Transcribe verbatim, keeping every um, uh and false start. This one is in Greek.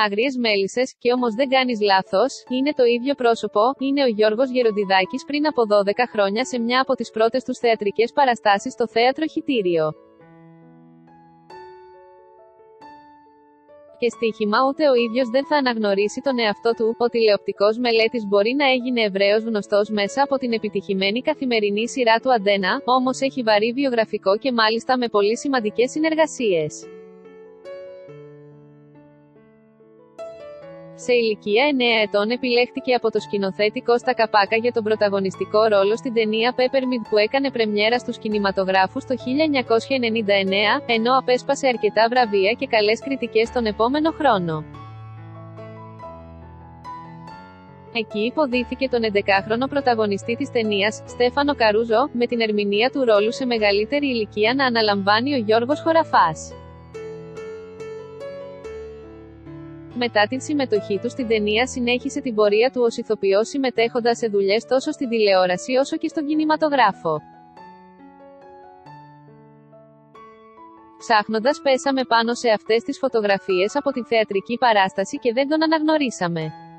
Άγριες μέλισσες, και όμως δεν κάνεις λάθος, είναι το ίδιο πρόσωπο, είναι ο Γιώργος Γεροντιδάκης πριν από δώδεκα χρόνια σε μια από τις πρώτες τους θεατρικές παραστάσεις στο θέατρο Χυτήριο. Και στοίχημα, ούτε ο ίδιος δεν θα αναγνωρίσει τον εαυτό του. Ο τηλεοπτικός μελέτης μπορεί να έγινε ευρέως γνωστός μέσα από την επιτυχημένη καθημερινή σειρά του Αντένα, όμως έχει βαρύ βιογραφικό και μάλιστα με πολύ σημαντικές συνεργασίες. Σε ηλικία εννέα ετών επιλέχθηκε από το σκηνοθέτη Κώστα Καπάκα για τον πρωταγωνιστικό ρόλο στην ταινία Peppermint που έκανε πρεμιέρα στους κινηματογράφους το χίλια εννιακόσια ενενήντα εννέα, ενώ απέσπασε αρκετά βραβεία και καλές κριτικές τον επόμενο χρόνο. Εκεί υποδίθηκε τον εντεκάχρονο πρωταγωνιστή της ταινίας, Στέφανο Καρούζο, με την ερμηνεία του ρόλου σε μεγαλύτερη ηλικία να αναλαμβάνει ο Γιώργος Χωραφάς. Μετά την συμμετοχή του στην ταινία συνέχισε την πορεία του ως ηθοποιός συμμετέχοντας σε δουλειές τόσο στην τηλεόραση όσο και στον κινηματογράφο. Ψάχνοντας πέσαμε πάνω σε αυτές τις φωτογραφίες από την θεατρική παράσταση και δεν τον αναγνωρίσαμε.